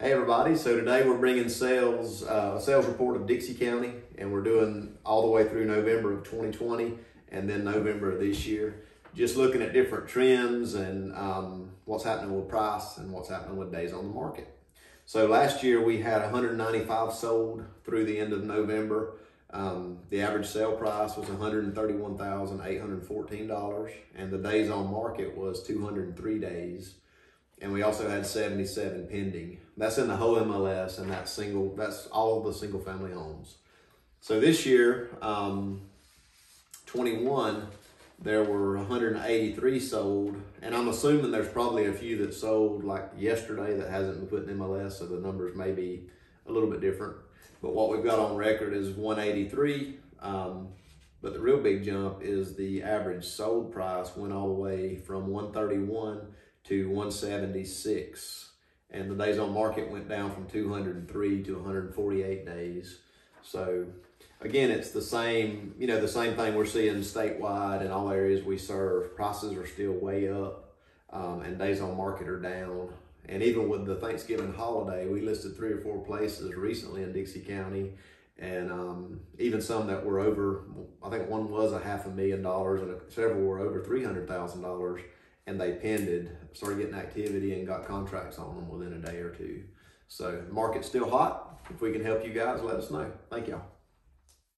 Hey everybody, so today we're bringing a sales report of Dixie County, and we're doing all the way through November of 2020 and then November of this year. Just looking at different trends and what's happening with price and what's happening with days on the market. So last year we had 195 sold through the end of November. The average sale price was $131,814 and the days on market was 203 days. And we also had 77 pending. That's in the whole MLS, and that's all of the single family homes. So this year, 21, there were 183 sold, and I'm assuming there's probably a few that sold like yesterday that hasn't been put in MLS, so the numbers may be a little bit different. But what we've got on record is 183, but the real big jump is the average sold price went all the way from 131 to 176, and the days on market went down from 203 to 148 days. So again, it's the same, the same thing we're seeing statewide in all areas we serve. Prices are still way up, and days on market are down. And even with the Thanksgiving holiday, we listed 3 or 4 places recently in Dixie County, and even some that were over, I think one was $500,000 and several were over $300,000. And they pended, started getting activity and got contracts on them within a day or two. So the market's still hot. If we can help you guys, let us know. Thank y'all.